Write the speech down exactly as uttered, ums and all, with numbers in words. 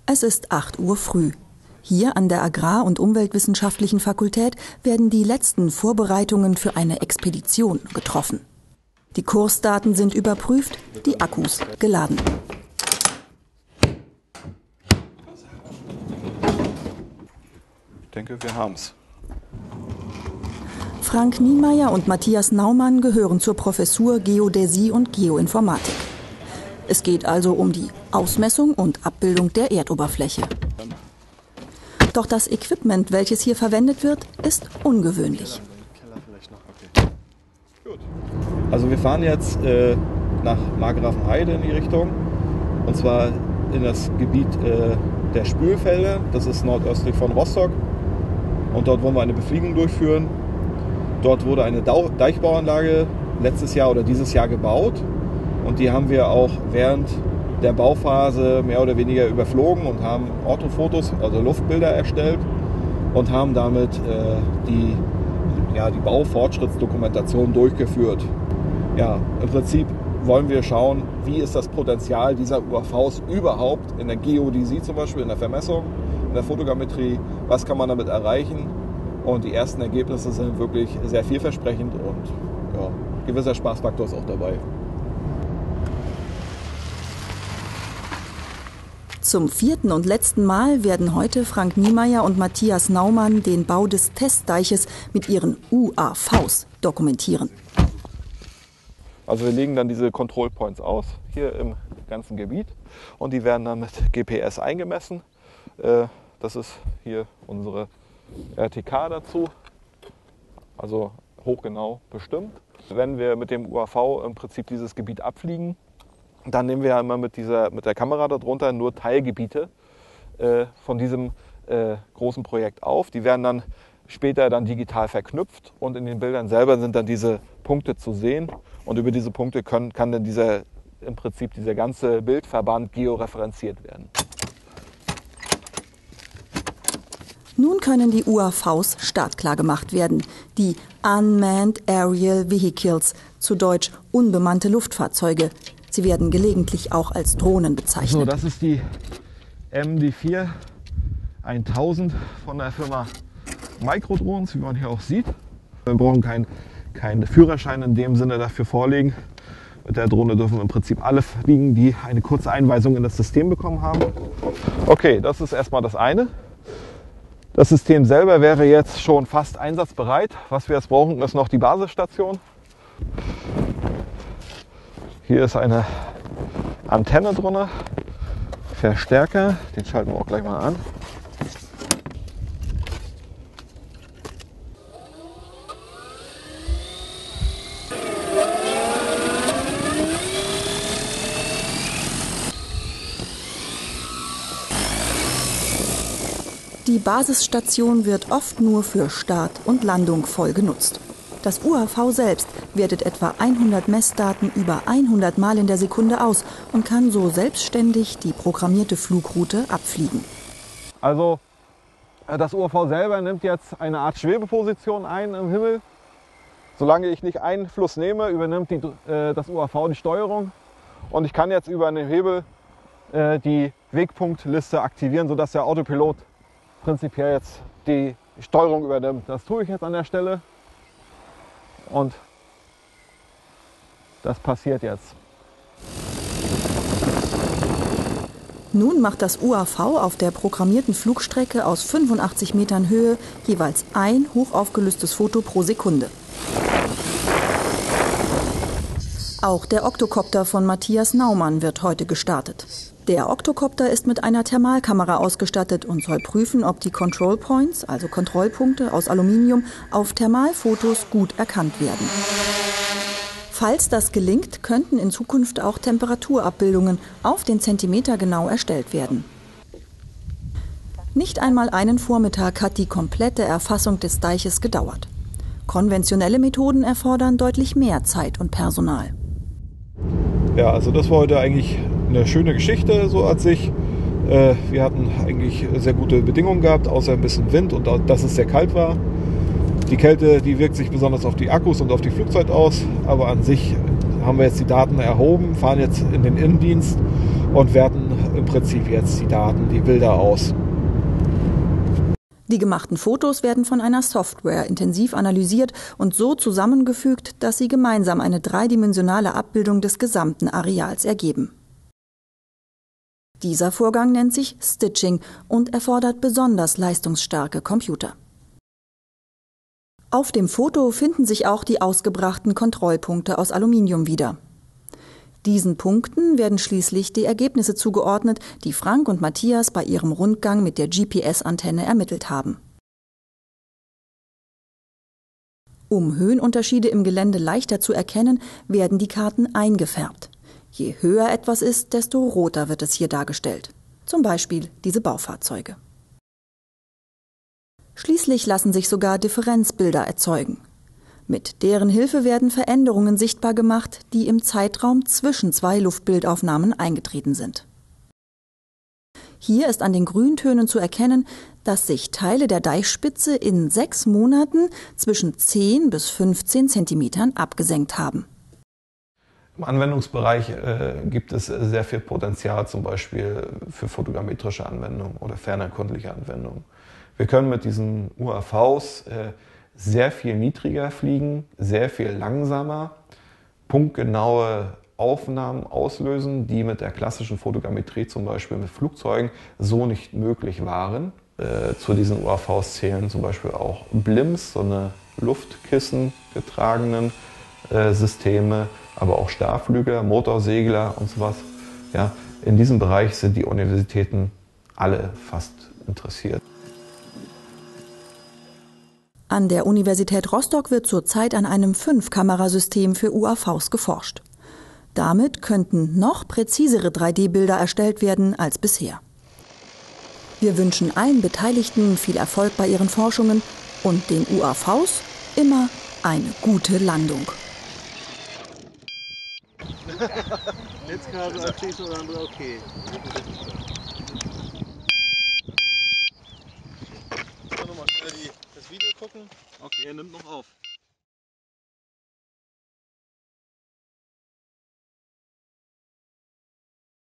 Es ist acht Uhr früh. Hier an der Agrar- und Umweltwissenschaftlichen Fakultät werden die letzten Vorbereitungen für eine Expedition getroffen. Die Kursdaten sind überprüft, die Akkus geladen. Ich denke, wir haben's. Frank Niemeyer und Matthias Naumann gehören zur Professur Geodäsie und Geoinformatik. Es geht also um die Ausmessung und Abbildung der Erdoberfläche. Doch das Equipment, welches hier verwendet wird, ist ungewöhnlich. Also wir fahren jetzt äh, nach Markgrafenheide in die Richtung, und zwar in das Gebiet äh, der Spülfelder. Das ist nordöstlich von Rostock, und dort wollen wir eine Befliegung durchführen. Dort wurde eine Deichbauanlage letztes Jahr oder dieses Jahr gebaut, und die haben wir auch während der Bauphase mehr oder weniger überflogen und haben Orthofotos, also Luftbilder erstellt, und haben damit äh, die, ja, die Baufortschrittsdokumentation durchgeführt. Ja, im Prinzip wollen wir schauen, wie ist das Potenzial dieser U A Vs überhaupt in der Geodäsie, zum Beispiel in der Vermessung, in der Fotogrammetrie, was kann man damit erreichen, und die ersten Ergebnisse sind wirklich sehr vielversprechend, und ja, gewisser Spaßfaktor ist auch dabei. Zum vierten und letzten Mal werden heute Frank Niemeyer und Matthias Naumann den Bau des Testdeiches mit ihren U A Vs dokumentieren. Also wir legen dann diese Control Points aus, hier im ganzen Gebiet, und die werden dann mit G P S eingemessen. Das ist hier unsere R T K dazu, also hochgenau bestimmt. Wenn wir mit dem U A V im Prinzip dieses Gebiet abfliegen, dann nehmen wir ja immer mit, dieser, mit der Kamera darunter nur Teilgebiete äh, von diesem äh, großen Projekt auf. Die werden dann später dann digital verknüpft, und in den Bildern selber sind dann diese Punkte zu sehen, und über diese Punkte können, kann dann dieser, im Prinzip dieser ganze Bildverband georeferenziert werden. Nun können die U A Vs startklar gemacht werden, die Unmanned Aerial Vehicles, zu Deutsch unbemannte Luftfahrzeuge. Sie werden gelegentlich auch als Drohnen bezeichnet. So, das ist die M D vier tausend von der Firma Microdrones, wie man hier auch sieht. Wir brauchen keinen kein Führerschein in dem Sinne dafür vorlegen. Mit der Drohne dürfen im Prinzip alle fliegen, die eine kurze Einweisung in das System bekommen haben. Okay, das ist erstmal das eine. Das System selber wäre jetzt schon fast einsatzbereit. Was wir jetzt brauchen, ist noch die Basisstation. Hier ist eine Antenne drunter, Verstärker, den schalten wir auch gleich mal an. Die Basisstation wird oft nur für Start und Landung voll genutzt. Das U A V selbst wertet etwa hundert Messdaten über hundert Mal in der Sekunde aus und kann so selbstständig die programmierte Flugroute abfliegen. Also das U A V selber nimmt jetzt eine Art Schwebeposition ein im Himmel. Solange ich nicht Einfluss nehme, übernimmt die, äh, das U A V die Steuerung, und ich kann jetzt über einen Hebel äh, die Wegpunktliste aktivieren, sodass der Autopilot prinzipiell jetzt die Steuerung übernimmt. Das tue ich jetzt an der Stelle. Und das passiert jetzt. Nun macht das U A V auf der programmierten Flugstrecke aus fünfundachtzig Metern Höhe jeweils ein hochaufgelöstes Foto pro Sekunde. Auch der Octocopter von Matthias Naumann wird heute gestartet. Der Octocopter ist mit einer Thermalkamera ausgestattet und soll prüfen, ob die Control Points, also Kontrollpunkte aus Aluminium, auf Thermalfotos gut erkannt werden. Falls das gelingt, könnten in Zukunft auch Temperaturabbildungen auf den Zentimeter genau erstellt werden. Nicht einmal einen Vormittag hat die komplette Erfassung des Deiches gedauert. Konventionelle Methoden erfordern deutlich mehr Zeit und Personal. Ja, also das war heute eigentlich eine schöne Geschichte so an sich. Wir hatten eigentlich sehr gute Bedingungen gehabt, außer ein bisschen Wind und dass es sehr kalt war. Die Kälte, die wirkt sich besonders auf die Akkus und auf die Flugzeit aus, aber an sich haben wir jetzt die Daten erhoben, fahren jetzt in den Innendienst und werten im Prinzip jetzt die Daten, die Bilder aus. Die gemachten Fotos werden von einer Software intensiv analysiert und so zusammengefügt, dass sie gemeinsam eine dreidimensionale Abbildung des gesamten Areals ergeben. Dieser Vorgang nennt sich Stitching und erfordert besonders leistungsstarke Computer. Auf dem Foto finden sich auch die ausgebrachten Kontrollpunkte aus Aluminium wieder. Diesen Punkten werden schließlich die Ergebnisse zugeordnet, die Frank und Matthias bei ihrem Rundgang mit der G P S-Antenne ermittelt haben. Um Höhenunterschiede im Gelände leichter zu erkennen, werden die Karten eingefärbt. Je höher etwas ist, desto roter wird es hier dargestellt. Zum Beispiel diese Baufahrzeuge. Schließlich lassen sich sogar Differenzbilder erzeugen. Mit deren Hilfe werden Veränderungen sichtbar gemacht, die im Zeitraum zwischen zwei Luftbildaufnahmen eingetreten sind. Hier ist an den Grüntönen zu erkennen, dass sich Teile der Deichspitze in sechs Monaten zwischen zehn bis fünfzehn Zentimetern abgesenkt haben. Im Anwendungsbereich äh, gibt es sehr viel Potenzial, zum Beispiel für fotogrammetrische Anwendungen oder fernerkundliche Anwendungen. Wir können mit diesen U A Vs äh, sehr viel niedriger fliegen, sehr viel langsamer, punktgenaue Aufnahmen auslösen, die mit der klassischen Fotogrammetrie, zum Beispiel mit Flugzeugen, so nicht möglich waren. Äh, zu diesen U A Vs zählen zum Beispiel auch Blimps, so eine Luftkissen getragenen äh, Systeme, aber auch Starrflüger, Motorsegler und sowas. Ja, in diesem Bereich sind die Universitäten alle fast interessiert. An der Universität Rostock wird zurzeit an einem fünf Kamerasystem für U A Vs geforscht. Damit könnten noch präzisere drei D Bilder erstellt werden als bisher. Wir wünschen allen Beteiligten viel Erfolg bei ihren Forschungen und den U A Vs immer eine gute Landung. Jetzt gerade abschließen oder andere okay. Nochmal schnell die, das Video gucken. Okay, er nimmt noch auf.